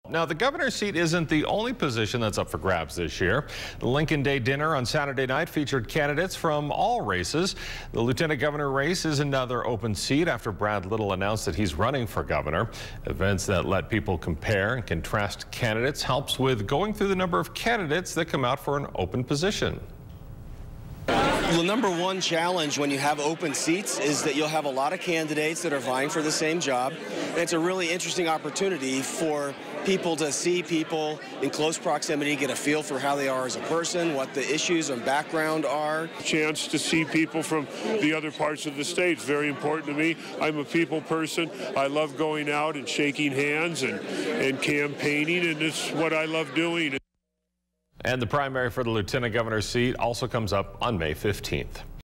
Now, the governor's seat isn't the only position that's up for grabs this year. The Lincoln Day dinner on Saturday night featured candidates from all races. The lieutenant governor race is another open seat after Brad Little announced that he's running for governor. Events that let people compare and contrast candidates helps with going through the number of candidates that come out for an open position. The number one challenge when you have open seats is that you'll have a lot of candidates that are vying for the same job. And it's a really interesting opportunity for people to see people in close proximity, get a feel for how they are as a person, what the issues and background are. Chance to see people from the other parts of the state is very important to me. I'm a people person. I love going out and shaking hands and campaigning, and it's what I love doing. And the primary for the lieutenant governor's seat also comes up on May 15th.